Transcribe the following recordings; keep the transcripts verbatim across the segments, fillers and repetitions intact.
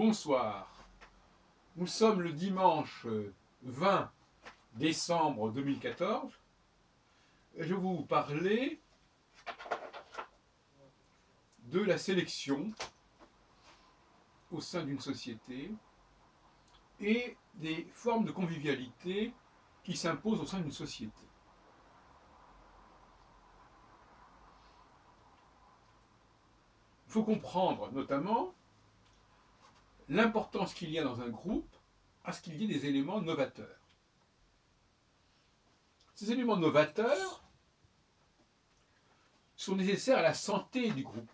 Bonsoir, nous sommes le dimanche vingt décembre deux mille quatorze et je vais vous parler de la sélection au sein d'une société et des formes de convivialité qui s'imposent au sein d'une société. Il faut comprendre notamment l'importance qu'il y a dans un groupe à ce qu'il y ait des éléments novateurs. Ces éléments novateurs sont nécessaires à la santé du groupe.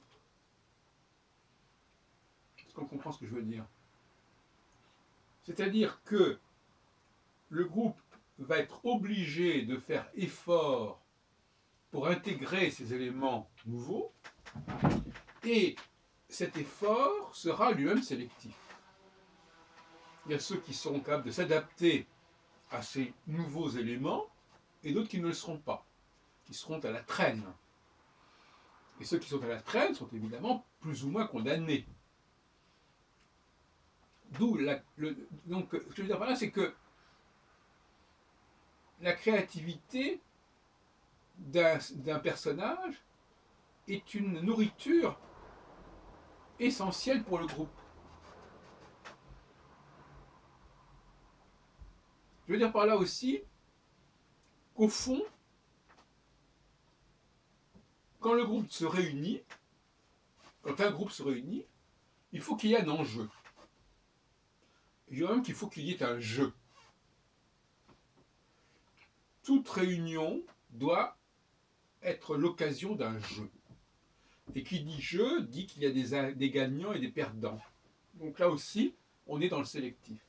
Est-ce qu'on comprend ce que je veux dire? C'est-à-dire que le groupe va être obligé de faire effort pour intégrer ces éléments nouveaux et cet effort sera lui-même sélectif. Il y a ceux qui seront capables de s'adapter à ces nouveaux éléments et d'autres qui ne le seront pas, qui seront à la traîne. Et ceux qui sont à la traîne sont évidemment plus ou moins condamnés. D'où la, le, donc, ce que je veux dire par là, c'est que la créativité d'un d'un personnage est une nourriture essentielle pour le groupe. Je veux dire par là aussi qu'au fond, quand le groupe se réunit, quand un groupe se réunit, il faut qu'il y ait un enjeu. Je dirais même qu'il faut qu'il y ait un jeu. Toute réunion doit être l'occasion d'un jeu. Et qui dit jeu, dit qu'il y a des, des gagnants et des perdants. Donc là aussi, on est dans le sélectif.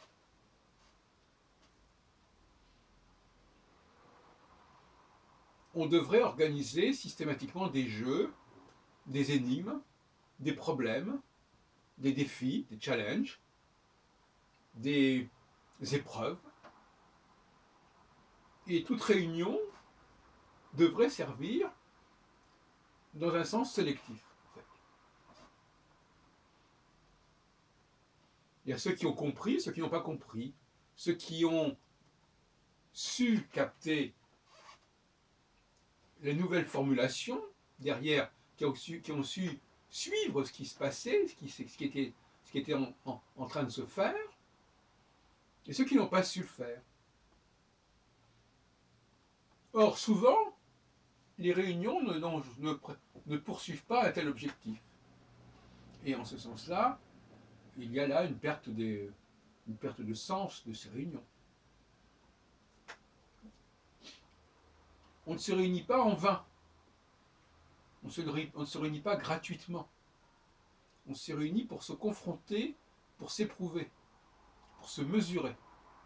On devrait organiser systématiquement des jeux, des énigmes, des problèmes, des défis, des challenges, des épreuves. Et toute réunion devrait servir dans un sens sélectif. En fait. Il y a ceux qui ont compris, ceux qui n'ont pas compris, ceux qui ont su capter les nouvelles formulations derrière, qui ont su, qui ont su suivre ce qui se passait, ce qui, ce qui était, ce qui était en, en, en train de se faire, et ceux qui n'ont pas su le faire. Or, souvent, les réunions ne, ne, ne poursuivent pas un tel objectif. Et en ce sens-là, il y a là une perte, des, une perte de sens de ces réunions. On ne se réunit pas en vain. On, se, on ne se réunit pas gratuitement. On se réunit pour se confronter, pour s'éprouver, pour se mesurer.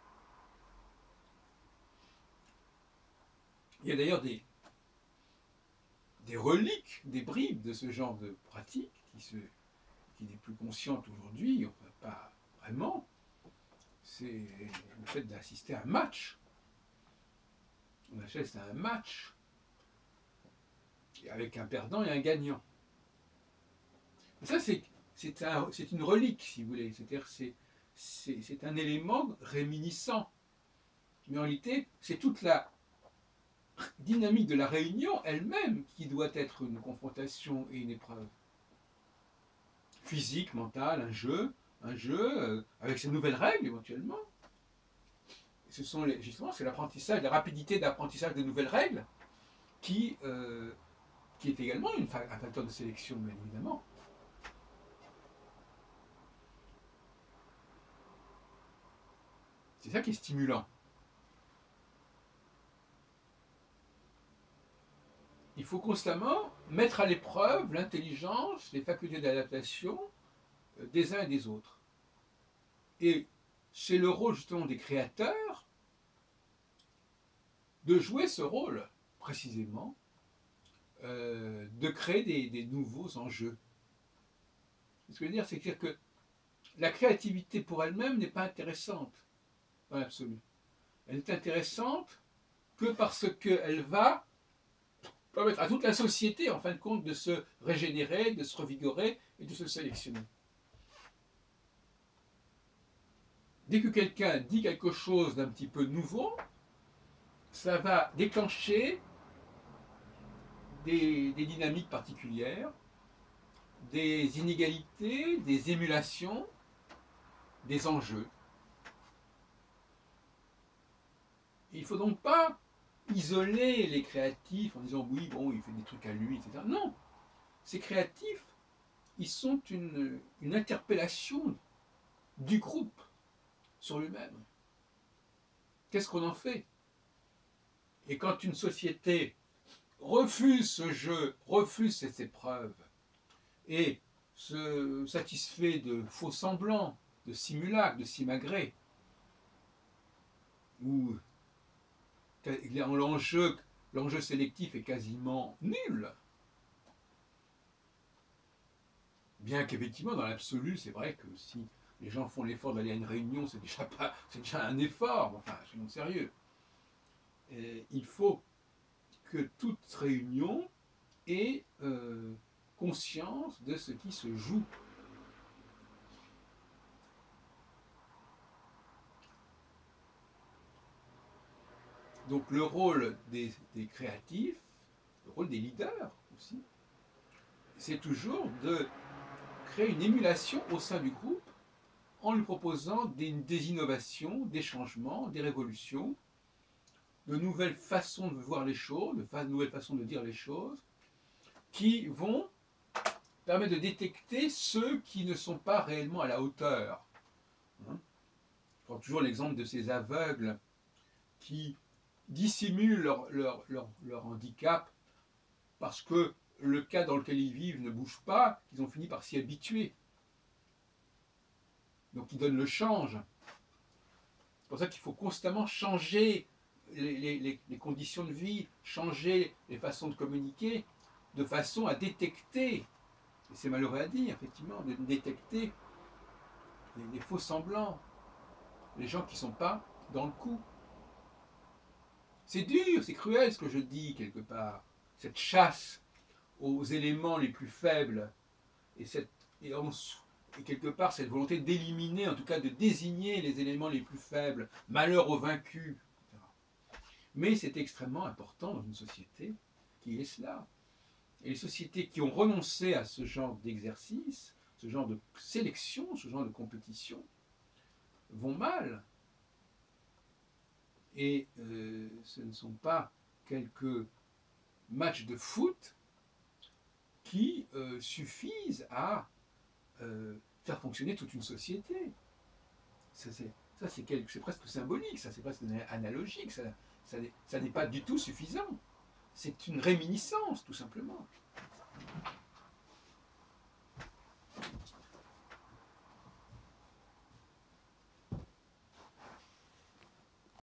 Il y a d'ailleurs des, des reliques, des bribes de ce genre de pratique qui, se, qui n'est plus consciente aujourd'hui, enfin pas vraiment. C'est le fait d'assister à un match. On achète un match avec un perdant et un gagnant. Et ça, c'est un, une relique, si vous voulez. C'est-à-dire c'est c'est un élément réminiscent. Mais en réalité, c'est toute la dynamique de la réunion elle-même qui doit être une confrontation et une épreuve. Physique, mentale, un jeu, un jeu euh, avec ses nouvelles règles éventuellement. Ce sont les, justement, c'est l'apprentissage, la rapidité d'apprentissage de nouvelles règles qui, euh, qui est également une, un facteur de sélection, bien évidemment. C'est ça qui est stimulant. Il faut constamment mettre à l'épreuve l'intelligence, les facultés d'adaptation des uns et des autres. Et c'est le rôle justement des créateurs de jouer ce rôle, précisément, euh, de créer des, des nouveaux enjeux. Ce que je veux dire, c'est que la créativité pour elle-même n'est pas intéressante dans l'absolu. Elle n'est intéressante que parce qu'elle va permettre à toute la société, en fin de compte, de se régénérer, de se revigorer et de se sélectionner. Dès que quelqu'un dit quelque chose d'un petit peu nouveau, ça va déclencher des, des dynamiques particulières, des inégalités, des émulations, des enjeux. Il ne faut donc pas isoler les créatifs en disant oui, bon, il fait des trucs à lui, et cetera. Non, ces créatifs, ils sont une, une interpellation du groupe sur lui-même. Qu'est-ce qu'on en fait? Et quand une société refuse ce jeu, refuse cette épreuve, et se satisfait de faux semblants, de simulacres, de simagrées, où l'enjeu, l'enjeu sélectif est quasiment nul, bien qu'effectivement, dans l'absolu, c'est vrai que si les gens font l'effort d'aller à une réunion, c'est déjà, pas, c'est déjà un effort, enfin, soyons sérieux. Et il faut que toute réunion ait euh, conscience de ce qui se joue. Donc le rôle des, des créatifs, le rôle des leaders aussi, c'est toujours de créer une émulation au sein du groupe en lui proposant des, des innovations, des changements, des révolutions, de nouvelles façons de voir les choses, de fa nouvelles façons de dire les choses, qui vont permettre de détecter ceux qui ne sont pas réellement à la hauteur. Hein, je prends toujours l'exemple de ces aveugles qui dissimulent leur, leur, leur, leur handicap parce que le cas dans lequel ils vivent ne bouge pas, qu'ils ont fini par s'y habituer. Donc ils donnent le change. C'est pour ça qu'il faut constamment changer les, les, les conditions de vie, changer les façons de communiquer, de façon à détecter, et c'est malheureux à dire, effectivement, de détecter les, les faux semblants, les gens qui ne sont pas dans le coup. C'est dur, c'est cruel ce que je dis quelque part. Cette chasse aux éléments les plus faibles et, cette, et, on, et quelque part cette volonté d'éliminer, en tout cas de désigner les éléments les plus faibles, malheur aux vaincus, et cetera. Mais c'est extrêmement important dans une société qui est cela. Et les sociétés qui ont renoncé à ce genre d'exercice, ce genre de sélection, ce genre de compétition, vont mal. Et euh, ce ne sont pas quelques matchs de foot qui euh, suffisent à euh, faire fonctionner toute une société. Ça, c'est, ça, c'est, quelque, c'est presque symbolique, ça, c'est presque analogique, ça, ça, ça n'est pas du tout suffisant. C'est une réminiscence, tout simplement.